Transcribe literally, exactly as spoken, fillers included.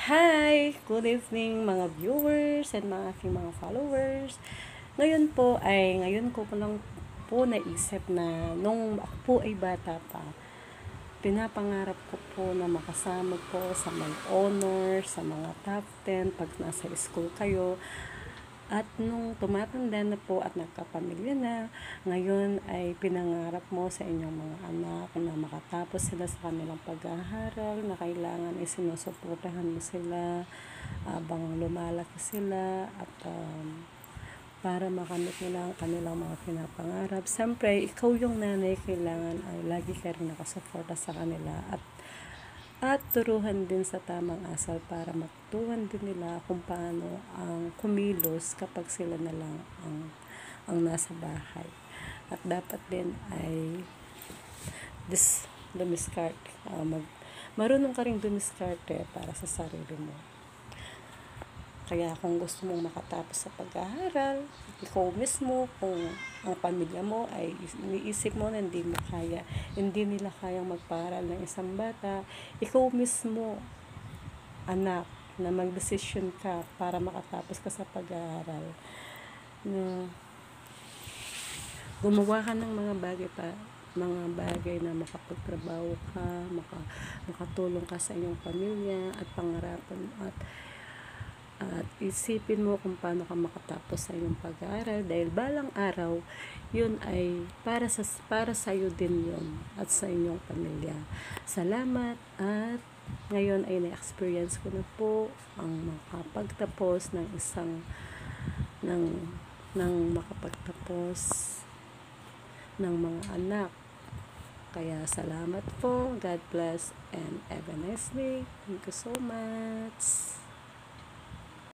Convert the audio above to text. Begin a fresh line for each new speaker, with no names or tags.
Hi! Good evening mga viewers and mga aking mga followers. Ngayon po ay, ngayon ko po lang po naisip na nung ako po ay bata pa, pinapangarap ko po na makasama po sa mga honor, sa mga top ten pag nasa school kayo. At nung tumatanda na po at nagkapamilya na, ngayon ay pinangarap mo sa inyong mga anak na makatapos sila sa kanilang pag-aaral, na kailangan ay sinusuportahan mo sila habang lumalaki sila at um, para makamit nila ang kanilang mga pinapangarap. Siyempre, ikaw yung nanay, kailangan ay lagi ka rin nakasuporta sa kanila at at turuhan din sa tamang asal para matutuhan din nila kung paano ang kumilos kapag sila na lang ang, ang nasa bahay. At dapat din ay dis, dumiskarte, uh, mag, marunong ka rin dumiskarte para sa sarili mo. Kaya kung gusto mong makatapos sa pag-aaral, ikaw mismo, kung ang pamilya mo ay iniisip mo na hindi mo kaya, hindi nila kayang magparal ng isang bata, ikaw mismo, anak, na magdesisyon ka para makatapos ka sa pag-aaral. Na gumawa ka ng mga bagay pa, mga bagay na makapagtrabaho ka, maka, makatulong ka sa iyong pamilya at pangarapan at at isipin mo kung paano ka makatapos sa iyong pag-aaral dahil balang araw yun ay para sa para sa iyo din yun at sa inyong pamilya. Salamat at ngayon ay na-experience ko na po ang makapagtapos ng isang ng ng makapagtapos ng mga anak. Kaya salamat po. God bless and have a nice day. Thank you so much.